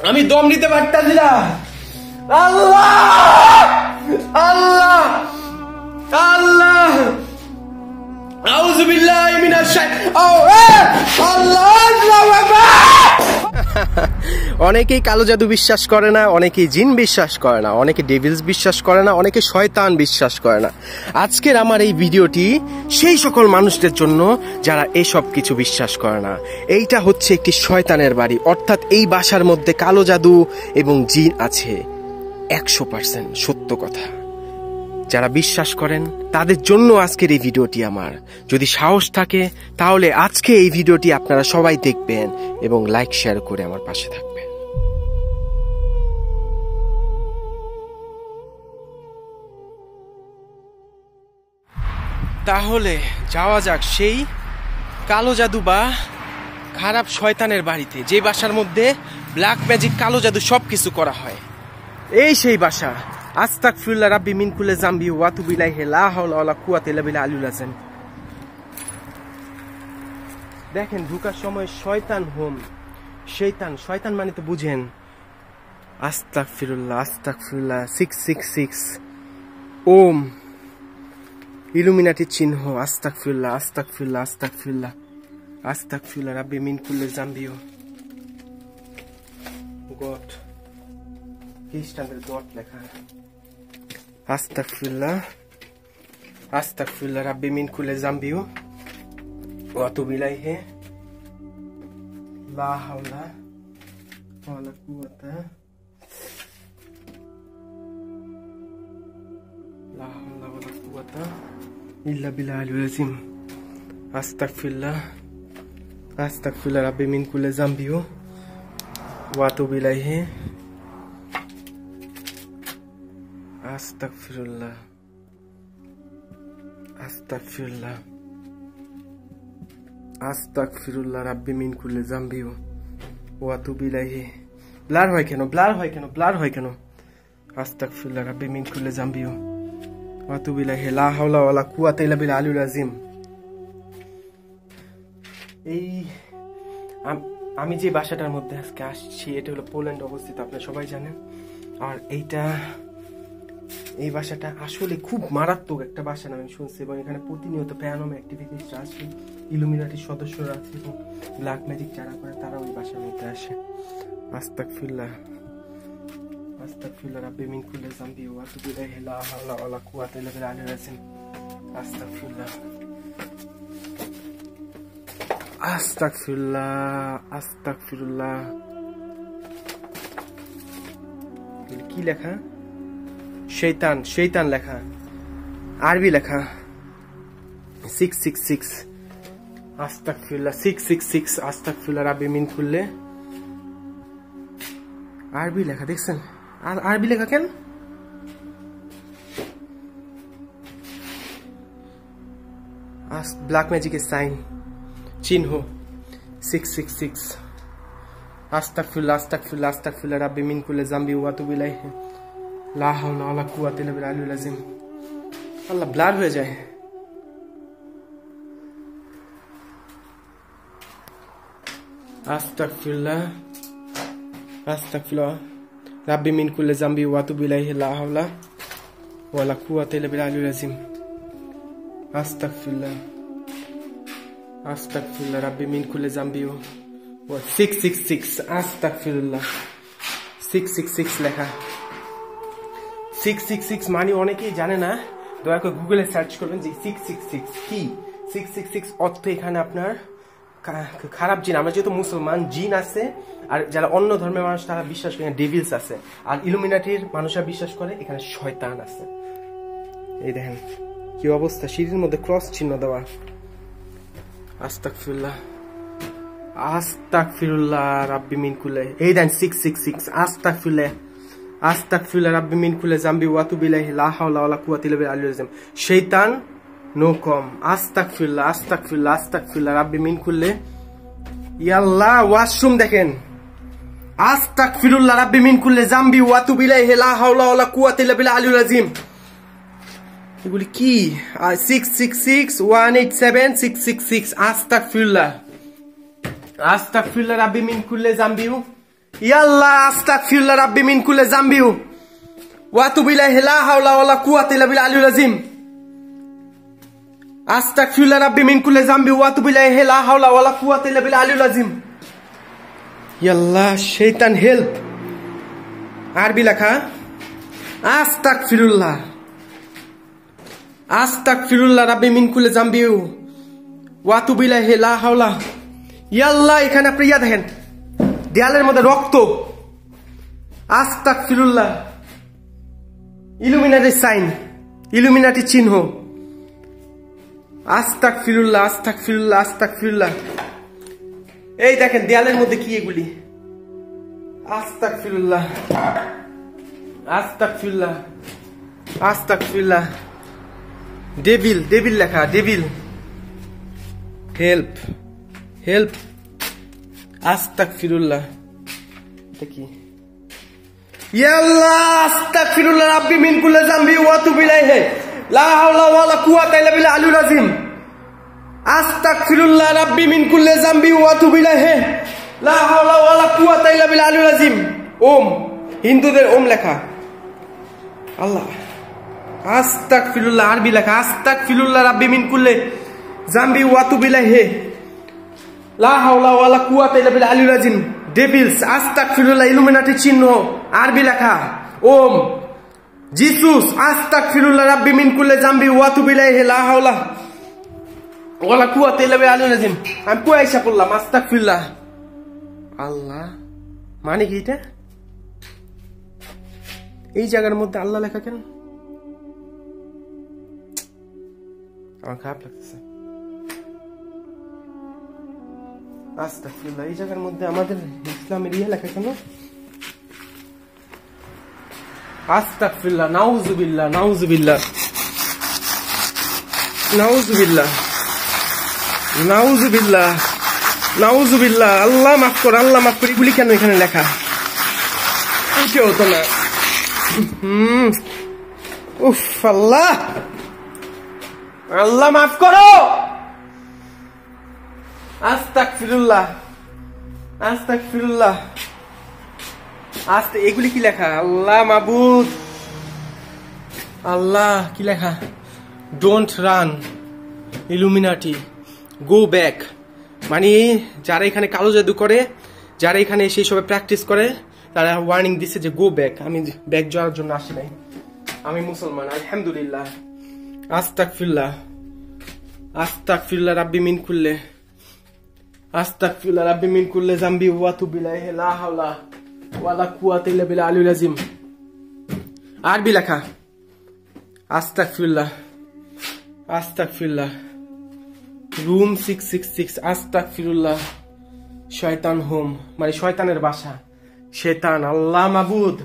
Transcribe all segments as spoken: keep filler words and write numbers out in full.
আমি দম নিতে পারতাছি না। আল্লাহ আল্লাহ আল্লাহ আউযু বিল্লাহি মিনাশ অনেকেই কালো জাদু বিশ্বাস করে না, অনেকেই জিন বিশ্বাস করে না, অনেকে ডেভিলস বিশ্বাস করে না, অনেকে শয়তান বিশ্বাস করে না। আজকের আমার এই ভিডিওটি সেই সকল মানুষদের জন্য যারা এসব কিছু বিশ্বাস করে না। এইটা হচ্ছে একটি শয়তানের বাড়ি, অর্থাৎ এই বাসার মধ্যে কালো জাদু এবং জিন আছে। একশো পার্সেন্ট সত্য কথা। যারা বিশ্বাস করেন তাদের জন্য আজকের এই ভিডিওটি আমার। যদি সাহস থাকে তাহলে আজকে এই ভিডিওটি আপনারা সবাই দেখবেন এবং লাইক শেয়ার করে আমার পাশে থাকবেন। তাহলে যাওয়া যাক সেই কালো জাদু বা খারাপ শয়তানের বাড়িতে, যে বাসার মধ্যে ব্ল্যাক ম্যাজিক, কালো জাদু সবকিছু করা হয়। এই সেই বাসা। আস্তাগফিরুল্লাহ রাব্বি মিন কুল্লি যামবি ওয়া আতুবু ইলাইহি লা হাওলা ওয়ালা কুওয়াতা ইল্লা বিল্লাহিল আলিয়্যিল আযীম। দেখেন ঢোকার সময় শয়তান হোম, শয়তান শয়তান মানে তো বুঝেন। আস্তাগফিরুল্লাহ আস্তাগফিরুল্লাহ সিক্স সিক্স সিক্স ওম ইলুমিনাটির চিহ্ন। আস্তাগফিরুল্লাহ আস্তাগফিরুল্লাহ আস্তাগফিরুল্লাহ আস্তাগফিরুল্লাহ রাব্বি মিন কুল্লি যামবি গড খ্রিস্টানদের গড লেখা। আস্তাগফিরুল্লাহ আস্তাগফিরুল্লাহ রাব্বি মিন কুল্লি যামবি ওয়া আতুবু ইলাইহি লা হাওলা ওয়ালা কুওয়াতা লা হাওলা ওয়ালা কুওয়াতা ইল্লা বিল্লাহিল আযীম। আস্তাগফিরুল্লাহ আস্তাগফিরুল্লাহ রাব্বি মিন কুল্লি যামবি ওয়া আতুবু ইলাইহি আস্তাগফিরুল্লাহ আস্তাগফিরুল্লাহ আস্তাগফিরুল্লাহ রাব্বি মিন কুল্লি যামবি ওয়া আতুবু ইলাইহি। ব্লার হয় কেন ব্লার হয় কেন ব্লার হয় কেন আস্তাগফিরুল্লাহ রাব্বি মিন কুল্লি যামবি ওয়া আতুবু ইলাইহি লা হাওলা ওয়ালা কুওয়াতা ইল্লা বিল্লাহিল আলিয়্যিল আযীম। এই আমি যে বাসাটার মধ্যে আজকে আসছি এটা হলো পোল্যান্ড অবস্থিত, আপনারা সবাই জানেন। আর এইটা এই বাসাটা আসলে খুব মারাত্মক একটা বাসা আমি শুনছি, এবং এখানে প্রতিনিয়ত প্যারানর্মাল অ্যাক্টিভিটিসরা আসে, ইলুমিনাটির সদস্যরা আছে এবং ব্ল্যাক ম্যাজিক যারা করে তারা ওই বাসার মধ্যে আসে। আস্তাগফিরুল্লাহ আস্তাগফিরুল্লাহ রাব্বি মিন কুল্লি যামবি ওয়া আতুবু ইলাইহি লা হাওলা ওয়ালা কুওয়াতা ইল্লা বিল্লাহিল আলিয়্যিল আযীম। আস্তাগফিরুল্লাহ আস্তাগফিরুল্লাহ আস্তাগফিরুল্লাহ। কি লেখা? শয়তান শয়তান লেখা, আরবি লেখা সিক্স সিক্স সিক্স। আস্তাগফিরুল্লাহ সিক্স সিক্স সিক্স আস্তাগফিরুল্লাহ রাব্বি মিন কুল্লি। আরবি লেখা দেখছেন? আর আরবি লেখা কেন? ব্ল্যাক ম্যাজিকের সাইন চিহ্ন সিক্স সিক্স সিক্স। আস্তাগফিরুল্লাহ আস্তাগফিরুল্লাহ আস্তাগফিরুল্লাহ রাব্বি মিন কুল্লি যামবি ওয়া আতুবু ইলাইহি লা হাওলা ওয়ালা কুওয়াতা ইল্লা বিল্লাহিল আলিয়্যিল আযীম। আল্লাহ ব্লার হয়ে যায়। আস্তাগফিরুল্লাহ আস্তাগফিরুল্লাহ রাব্বি মিন কুল্লি যামবি ওয়া আতুবু ইলাইহি লা হাওলা ওয়ালা কুওয়াতা ইল্লা বিল্লাহিল আলিয়্যিল আযীম। আস্তাগফিরুল্লাহ আস্তাগফিরুল্লাহ রাব্বি মিন কুল্লি যামবি ওয়া সিক্স সিক্স সিক্স। আস্তাগফিরুল্লাহ সিক্স সিক্স সিক্স লেখা। সিক্স সিক্স সিক্স মানে অনেকেই জানে না, দয়া করে গুগলে সার্চ করবেন যে সিক্স সিক্স সিক্স কি। সিক্স সিক্স সিক্স অর্থ এখানে আপনার খারাপ জিন। আমরা যেহেতু মুসলমান, জিন আছে, আর যারা অন্য ধর্মের মানুষ তারা বিশ্বাস করে ডেভিলস আছে, আর ইলুমিনাটির মানুষরা বিশ্বাস করে এখানে শয়তান আছে। এই দেখেন কি অবস্থা, সিঁড়ির মধ্যে ক্রস চিহ্ন দেওয়া। আস্তাগফিরুল্লাহ আস্তাগফিরুল্লাহ রাব্বি মিন কুল্লি। এই দেন সিক্স সিক্স সিক্স। আস্তাগফিরুল্লাহ আস্তাগফিরুল্লাহ রাব্বি মিন কুল্লি যামবি ওয়া আতুবু ইলাইহি লা হাওলা ওয়ালা কুওয়াতা ইল্লা বিল্লাহিল আলিয়্যিল আযীম। শয়তান নো কম। আস্তাগফিরুল্লাহ আস্তাগফিরুল্লাহ আস্তাগফিরুল্লাহ রাব্বি মিন কুল্লি। ইয়াল্লাহ ওয়াশরুম দেখেন। আস্তাগফিরুল্লাহ রাব্বি মিন কুল্লি যামবি ওয়া আতুবু ইলাইহি লা হাওলা ওয়ালা কুওয়াতা ইল্লা বিল্লাহিল আলিয়্যিল আযীম। এগুলি কি? Six six six one eight seven six six six. আস্তাগফিরুল্লাহ আস্তাগফিরুল্লাহ রাব্বি মিন কুল্লি যামবি ইয়াল্লাহ আস্তাগফিরুল্লাহ রাব্বি মিন কুল্লি যামবি ওয়া আতুবু ইলাইহি লা হাওলা ওয়ালা কুওয়াতা ইল্লা বিল্লাহিল আলিয়্যিল আযীম আস্তাগফিরুল্লাহ রাব্বি মিন কুল্লি যামবি ওয়া আতুবু ইলাইহি লা হাওলা ওয়ালা কুওয়াতা ইল্লা বিল্লাহিল আলিয়্যিল আযীম ইয়াল্লাহ শয়তান হেল্প আরবি লেখা আস্তাগফিরুল্লাহ আস্তাগফিরুল্লাহ রাব্বি মিন কুল্লি যামবি ওয়া আতুবু ইলাইহি লা হাওলা ইয়াল্লাহ এখানে আপনি ইয়া দেখেন দেয়ালের মধ্যে রক্ত আস্তাগফিরুল্লাহ ইলুমিনাটি সাইন ইলুমিনাটি চিহ্ন আস্তাগফিরুল্লাহ আস্তাগফিরুল্লাহ আস্তাগফিরুল্লাহ এই দেখেন দেয়ালের মধ্যে কি এগুলি আস্তাগফিরুল্লাহ আস্তাগফিরুল্লাহ আস্তাগফিরুল্লাহ ডেভিল ডেভিল লেখা ডেভিল হেল্প হেল্প আস্তাগফিরুল্লাহ এটা কি ইয়া আল্লাহ আস্তাগফিরুল্লাহ রাব্বি মিন কুল্লি যামবি ওয়া আতুবু ইলাইহি লা হাওলা ওয়ালা কুওয়াতা ইল্লা বিল্লাহিল আলিয়্যিল আযীম আস্তাগফিরুল্লাহ রাব্বি মিন কুল্লি যামবি ওয়া আতুবু ইলাইহি লা হাওলা ওয়ালা কুওয়াতা ইল্লা বিল্লাহিল আলিয়্যিল আযীম ওম হিন্দুদের ওম লেখা আল্লাহ আস্তাগফিরুল্লাহ আরবি লেখা আস্তাগফিরুল্লাহ রাব্বি মিন কুল্লি যামবি ওয়া আতুবু ইলাইহি লা হাওলা ওয়ালা কুওয়াতা ইল্লা বিল্লাহিল আলিয়্যিল আযীম ডেভিলস আস্তাগফিরুল্লাহ ইলুমিনাটি চিহ্ন আরবি লেখা ওম জিসুস আস্তাগফিরুল্লাহ রাব্বি মিন কুল্লি যামবি ওয়া আতুবু ইলাইহি লা হাওলা ওয়ালা কুওয়াতা ইল্লা বিল্লাহিল আলিয়্যিল আযীম আমি পয়সা পড়লাম আস্তাগফিরুল্লাহ আল্লাহ মানে কি এটা এই জায়গার মধ্যে আল্লাহ লেখা কেন আমার খারাপ লাগতেছে আস্তাগফিরুল্লাহ এই জায়গার মধ্যে আমাদের ইসলামের ইয়ে লেখা কেন আস্তাগফিরুল্লাহ নাউযুবিল্লাহ নাউযুবিল্লাহ নাউযুবিল্লাহ নাউযুবিল্লাহ নাউযুবিল্লাহ আল্লাহ মাফ কর আল্লাহ মাফ কর এগুলি কেন এখানে লেখা কি হতো না হুম উফ আল্লাহ আল্লাহ মাফ করো আস্তাগফিরুল্লাহ আস্তাগফিরুল্লাহ আস্তে এগুলি কি লেখা আল্লাহ মাবুদ আল্লাহ কি লেখা don't run Illuminati go back মানে যারা এখানে কালো জাদু করে যারা এখানে সেই সবে প্র্যাকটিস করে তারা ওয়ার্নিং দিচ্ছে যে গো ব্যাক আমি ব্যাক যাওয়ার জন্য আসি নাই আমি মুসলমান আলহামদুলিল্লাহ আস্তাগফিরুল্লাহ আস্তাগফিরুল্লাহ রাব্বি মিন কুল্লি আস্তাগফিরুল্লাহ রাব্বি মিন কুল্লি যামবি ওয়া আতুবু ইলাইহি লা হাওলা ওয়ালা কুওয়াতা ইল্লা বিল্লাহিল আলিয়্যিল আযীম আরবি লেখা আস্তাগফিরুল্লাহ আস্তাগফিরুল্লাহ রুম সিক্স সিক্স সিক্স আস্তাগফিরুল্লাহ শয়তান হোম মানে শয়তানের বাসা শয়তান আল্লাহ মাবুদ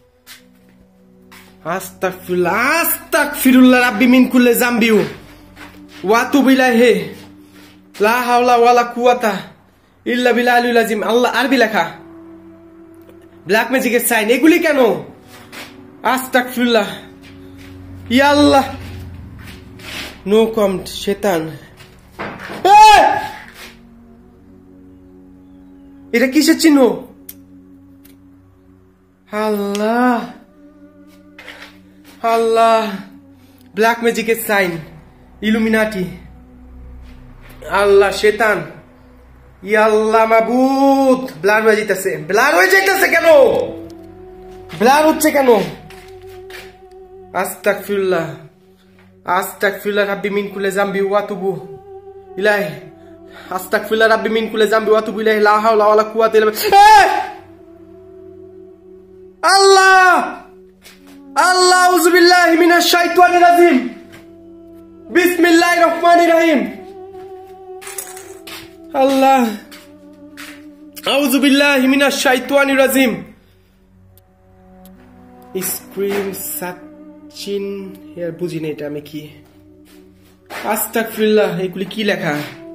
আস্তাগফিরুল্লাহ আস্তাগফিরুল্লাহ রাব্বি মিন কুল্লি যামবি ওয়া আতুবু ইলাইহি লা হাওলা ওয়ালা কুওয়াতা ইল্লা বিল্লাহিল আলিয়্যিল আযীম আল্লাহ আরবি লেখা ব্ল্যাক ম্যাজিকের সাইন এগুলি কেন আস্তাগফিরুল্লাহ ইয়া আল্লাহ নো কমেন্ট শয়তান এটা কিসের চিহ্ন আল্লাহ আল্লাহ ব্ল্যাক ম্যাজিকের সাইন ইলুমিনাটি আল্লাহ শয়তান ইয়া আল্লাহ মাবুদ ব্লার হয়ে যাইতেছে ব্লার হয়ে যাইতেছে কেন ব্লার হচ্ছে কেন আস্তাগফিরুল্লাহ আস্তাগফিরুল্লাহ রাব্বি মিন কুল্লি যামবি ওয়া আতুবু ইলাইহি আস্তাগফিরুল্লাহ রাব্বি মিন কুল্লি যামবি ওয়া আতুবু ইলাইহি লা হাওলা ওয়ালা কুওয়াতা ইল্লা বিল্লাহ আল্লাহ আল্লাহ আউযু বিল্লাহি মিনাশ শাইতানির রাজিম বিসমিল্লাহির রহমানির রহিম আল্লাহ আউযু বিল্লাহি মিনাশ শাইতানির রাজিম স্ক্রিম সাচিন এর বুঝি না এটা আমি কি আস্তাগফিরুল্লাহ এগুলি কি লেখা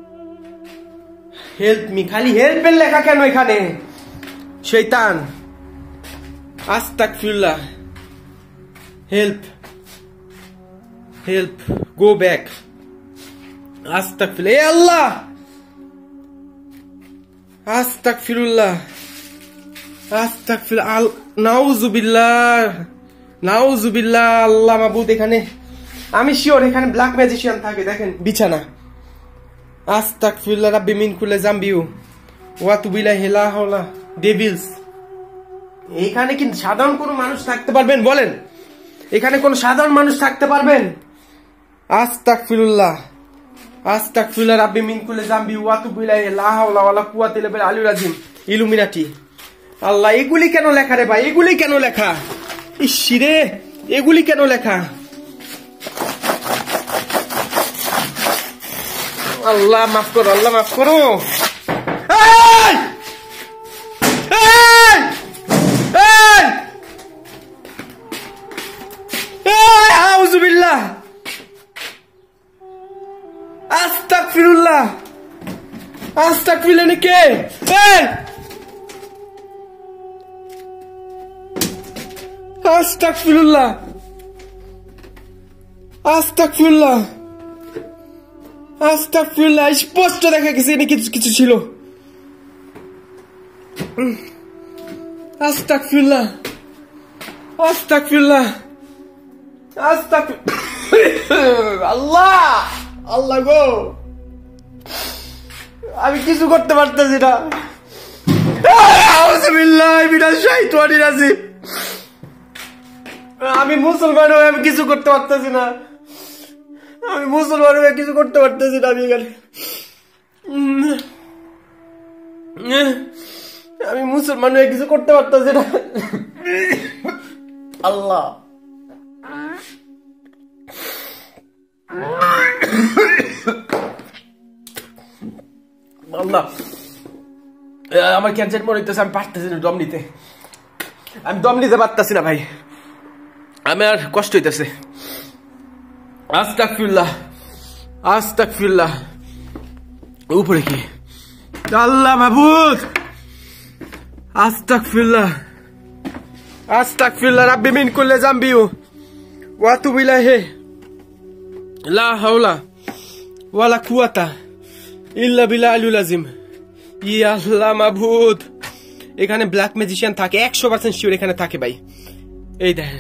হেল্প মি খালি হেল্পের লেখা কেন এখানে শয়তান আস্তাগফিরুল্লাহ হেল্প হেল্প গো ব্যাক আস্তাগফিরুল্লাহ এ আল্লাহ আস্তাগফিরুল্লাহ আস্তাগফিরুল্লাহ, নাউজুবিল্লাহ, নাউজুবিল্লাহ। আল্লাহ মাবুদ, এখানে আমি শিওর এখানে ব্ল্যাক ম্যাজিশিয়ান থাকে। দেখেন বিছানা। আস্তাগফিরুল্লাহ রাব্বি মিন কুল্লি যামবিউ ওয়া তুবু ইলাইহি লা হাওলা ডেভিলস। এখানে কি সাধারণ কোনো মানুষ থাকতে পারবেন বলেন? এখানে কোন সাধারণ মানুষ থাকতে পারবেন? আস্তাগফিরুল্লাহ, আস্তাগফিরুল্লাহ রাব্বি মিন কুল্লি যামবিউ ওয়া তুবু ইলাইহি লা হাওলা ওয়ালা কুওয়াতা ইল্লা বিল্লাহিল আলিয়্যিল আযীম। ইলুমিনাটি। আল্লাহ, এগুলি কেন লেখা রে ভাই? এগুলি কেন লেখা? ইসিরে, এগুলি কেন লেখা? আল্লাহ মাফ করো, আল্লাহ মাফ করো। এই! এই! এই! এই! আউযুবিল্লাহ, আস্তাগফিরুল্লাহ, আস্তাগফিরুল্লাহ। নি কে? এই! আস্তাগফিরুল্লাহ, আস্তাগফিরুল্লাহ, আস্তাগফিরুল্লাহ। স্পষ্ট দেখা গেছে এখানে কিছু কিছু ছিল। আস্তাগফিরুল্লাহ, আস্তাগফিরুল্লাহ, আস্তাগফিরুল্লাহ। আল্লাহ, আল্লাহ গো, আমি কিছু করতে পারতেছি না। আউযু বিল্লাহি মিনাশ শাইতানির রাজিম। আমি মুসলমান হয়ে আমি কিছু করতে পারতেছি না। আমি মুসলমান হয়ে কিছু করতে পারতেছি না। আমি এখানে আমি মুসলমান হয়ে কিছু করতে পারতেছি না। আল্লাহ, আল্লাহ, আমার ক্যান্সার মনে হইতেছে। আমি পারতেছি না দম নিতে। আমি দম নিতে পারতেছি না ভাই। আমি আর কষ্ট হইতেছে। আস্তাগফিরুল্লাহ, আস্তাগফিরুল্লাহ। উপরে কি? আল্লাহ মাবুদ, আস্তাগফিরুল্লাহ, আস্তাগফিরুল্লাহ রাব্বি মিন কুল্লি যামবিউ ওয়া তুবু ইলাইহি লা হাওলা ওয়ালা কুওয়াতা ইল্লা বিল্লাহিল আলিয়্যিল আযীম। ইয়া আল্লাহ মাবুদ, এখানে ব্ল্যাক ম্যাজিশিয়ান থাকে, একশো পার্সেন্ট শিওর এখানে থাকে ভাই। এই দেখেন।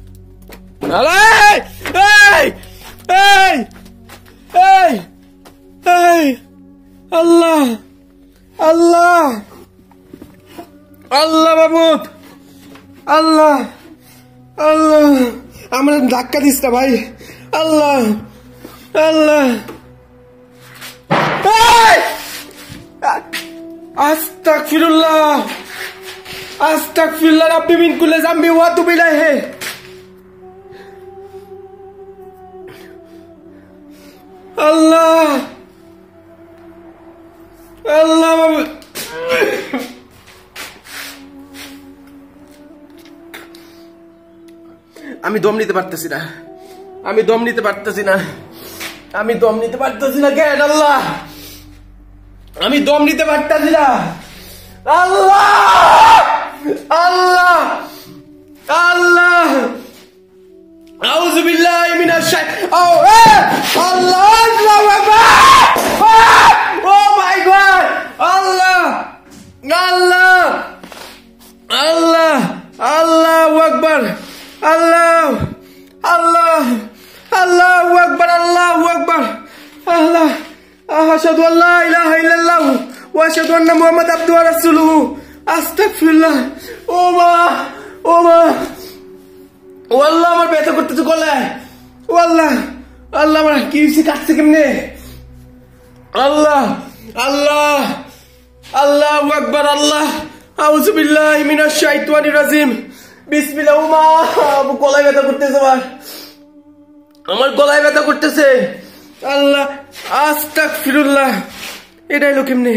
এই! এই! এই! এই! এই! আল্লাহ, আল্লাহ, আল্লাহ মাবুদ, আল্লাহ, আল্লাহ। আমরা ধাক্কা দিস না ভাই। আল্লাহ, আল্লাহ। আস্তাগফিরুল্লাহ, আস্তাগফিরুল্লাহ রাব্বি মিন কুল্লি যামবিউ ওয়া তুবু ইলাইহি। আল্লাহ, আল্লাহ মাবুদ। আমি দম নিতে পারতেছি না। আমি দম নিতে পারতেছি না। আমি দম নিতে পারতেছি না। কেন আল্লাহ? আমি দম নিতে পারতেছি না। আল্লাহ, আল্লাহ, আল্লাহ। আউযু বিল্লাহি মিনাশ শাইতানির আল্লাহ, আল্লাহু আকবার। ও মাই গড। আল্লাহ, আল্লাহ, আল্লাহ, আল্লাহু আকবার। আল্লাহ, আল্লাহ, আল্লাহু আকবার, আল্লাহু আকবার। আল্লাহ, আশহাদু আল্লা ইলাহা ইল্লাল্লাহ ওয়া আশহাদু আন্না মুহাম্মাদান আবদুহু ওয়া রাসূলুহু। আস্তাগফিরুল্লাহ। ও মা, ও মা, ও আল্লাহ, আমার ব্যথা করতেছে গলায়। ও আল্লাহ, আল্লাহ, আমার কি হয়েছে? কাটছে কেমনে? আল্লাহ, আল্লাহ, আল্লাহু আকবার। আল্লাহ, আউযু বিল্লাহি মিনাশ শাইতানির রাজিম। বিসমিল্লাহ। ও মা, আমার গলায় ব্যথা করতেছে। আমার আমার গলায় ব্যথা করতেছে। আল্লাহ, আস্তাগফিরুল্লাহ। এটা এলো কেমনে?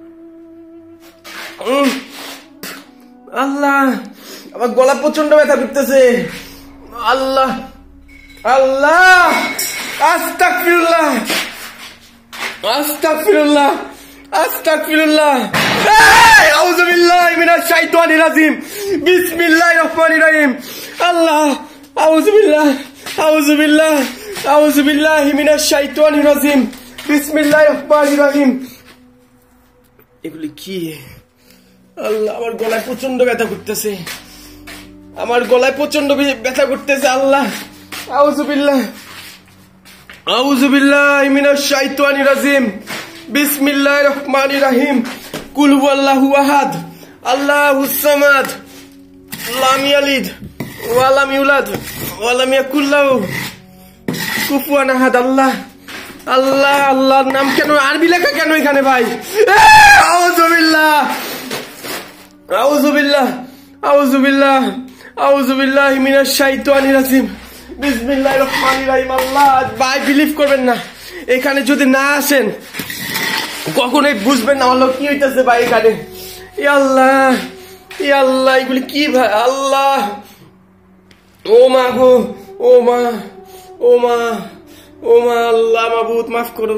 আল্লাহ, আমার গলা প্রচন্ড ব্যথা করতেছে। আল্লাহ, আল্লাহ, আস্তাগফিরুল্লাহ, আস্তাগফিরুল্লাহ, আস্তাগফিরুল্লাহ। আউযু বিল্লাহি মিনাশ শাইতানির রাজিম। বিসমিল্লাহির রহমানির রহিম। আল্লাহ, আউযু বিল্লাহ, আউযু বিল্লাহ, আউযু বিল্লাহি মিনাশ শাইতানির রাজিম। বিসমিল্লাহির রহমানির রহিম। এগুলি কি? আল্লাহ আমার গলায় প্রচন্ড ব্যথা করতেছে, আমার গলায় প্রচন্ড ব্যথা করতেছে। আল্লাহ আউযু বিল্লাহ আউযু বিল্লাহি মিনাশ শাইতানির রাজিম। বিসমিল্লাহির রহমানির রহিম। কুল হুয়াল্লাহু আহাদ আল্লাহুস সামাদ লাম ইয়ালিদ ওয়া লাম ইউলাদ ওয়া লাম ইয়াকুল লাহু কুফুয়ান আহাদ। আল্লাহ আল্লাহ আল্লাহর নাম কেন আরবি লেখা কেন এখানে ভাই? আউযু বিল্লাহ আউযু বিল্লাহ আউযু বিল্লাহ আউযু বিল্লাহি মিনাশ শাইতানির রাজিম। বিসমিল্লাহির রহমানির রহিম। আল্লাহ ভাই বিলিভ করবেন না, এখানে যদি না আসেন কখনোই বুঝবেন না আল্লাহ কি হইতেছে ভাই এখানে। ই আল্লাহ ই আল্লাহ এগুলি কি ভাই? আল্লাহ ও মা গো, ও মা ও মা ও মা, আল্লাহ মাবুদ মাফ করো।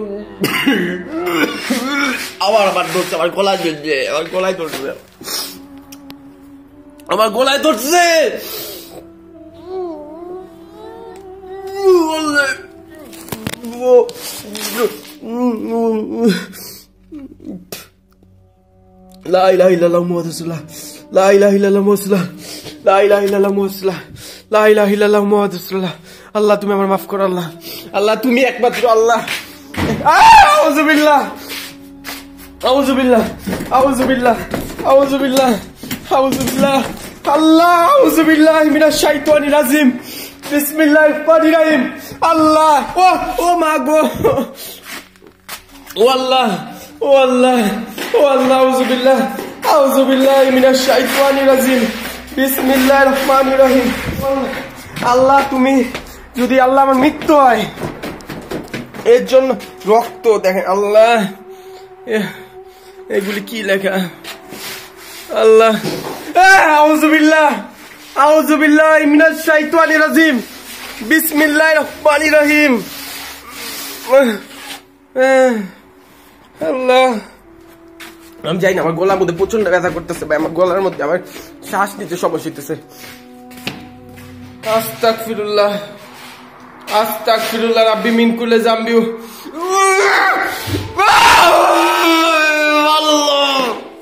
আবার আবার ধরছে, আমার গলায় ধরছে, আমার গলায় ধরছে, আমার গলায় ধরছে। লা ইলাহা ইল্লাল্লাহু মুহাম্মাদুর রাসূলুল্লাহ, লা ইলাহা ইল্লাল্লাহু মুহাম্মাদুর রাসূলুল্লাহ, লা ইলাহা ইল্লাল্লাহু মুহাম্মাদুর রাসূলুল্লাহ, লা ইলাহা ইল্লাল্লাহু মুহাম্মাদুর রাসূলুল্লাহ। আল্লাহ তুমি আমার মাফ করো, আল্লাহ আল্লাহ তুমি একমাত্র আল্লাহ। আউযু বিল্লাহ আউযু বিল্লাহ আউযু বিল্লাহ আউযু বিল্লাহ আউযু বিল্লাহ। আল্লাহ আউযু বিল্লাহি মিনাশ শাইতানির রাজিম। বিসমিল্লাহির রহমানির রহিম। আল্লাহ ও ও মা গো, ও আল্লাহ ও আল্লাহ ও আল্লাহ আউযু বিল্লাহ আউযু বিল্লাহি মিনাশ শাইতানির রাজিম। বিসমিল্লাহির রহমানির রহিম। আল্লাহ তুমি যদি আল্লাহ আমার মৃত্যু হয় এর জন্য রক্ত দেখেন আল্লাহ, এগুলি কি লেখা? আল্লাহ আউযু বিল্লাহ আউযু বিল্লাহি মিনাশ শাইতানির রাজিম। বিসমিল্লাহির রহমানির রহিম। আল্লাহ আমি জানি না, আমার গলার মধ্যে প্রচন্ড ব্যথা করতেছে ভাই, আমার গলার মধ্যে আমার শ্বাস নিতে সমস্যা হইতেছে। আস্তাগফিরুল্লাহ আস্তাগফিরুল্লাহ রাব্বি মিন কুল্লি যামবি। আল্লাহ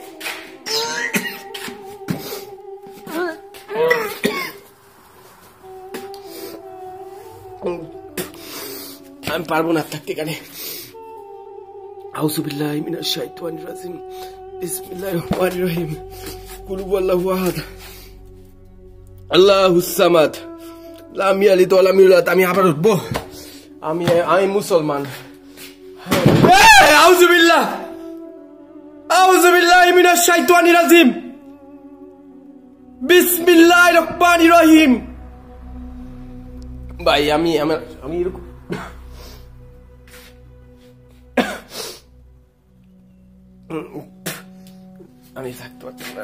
আমি পারবো না থাকতে এখানে। আউযু বিল্লাহি মিনাশ শাইতানির রাজিম। বিসমিল্লাহির রহমানির রহিম। কুল হুয়াল্লাহু আহাদ আল্লাহুস সামাদ লাম ইয়ালিদ ওয়া লাম ইউলাদ। আমি আবার উঠবো, আমি আমি মুসলমান। আউযু বিল্লাহ আউযু বিল্লাহি মিনাশ শাইতানির রাজিম। বিসমিল্লাহির রহমানির রহিম। ভাই আমি আমার আমি এরকম আমি থাকতে পারতাম না।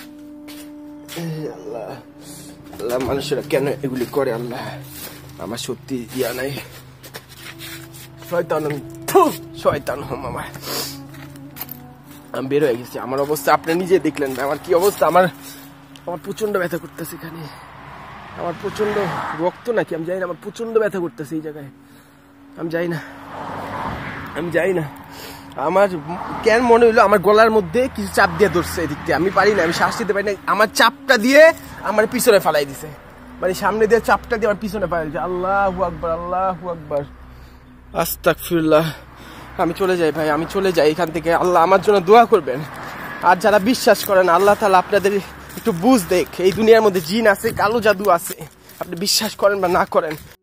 আল্লাহ আল্লাহ মানুষেরা কেন এগুলি করে? আল্লাহ আমার সত্যি ইয়া নাই। শয়তান শয়তান হম আমার। আমি বের হয়ে গেছি, আমার অবস্থা আপনি নিজে দেখলেন আমার কি অবস্থা। আমার আমার প্রচন্ড ব্যথা করতেছে এখানে, আমার প্রচন্ড রক্ত নাকি আমি জানি না, আমার প্রচন্ড ব্যথা করতেছে এই জায়গায়। আমি যাই না আমি যাই না আমার কেন মনে হইলো আমার গলার মধ্যে কিছু চাপ দিয়ে ধরছে এদিক দিয়ে। আমি পারি না, আমি শ্বাস নিতে পারি না। আমার চাপটা দিয়ে আমার পিছনে ফালাই দিছে, মানে সামনে দিয়ে চাপটা দিয়ে আমার পিছনে ফালাই দিছে। আল্লাহু আকবার আল্লাহু আকবার আস্তাগফিরুল্লাহ। আমি চলে যাই ভাই, আমি চলে যাই এখান থেকে। আল্লাহ আমার জন্য দোয়া করবেন। আর যারা বিশ্বাস করেন আল্লাহ তাআলা আপনাদের একটু বুঝ দেখ, এই দুনিয়ার মধ্যে জিন আছে, কালো জাদু আছে, আপনি বিশ্বাস করেন বা না করেন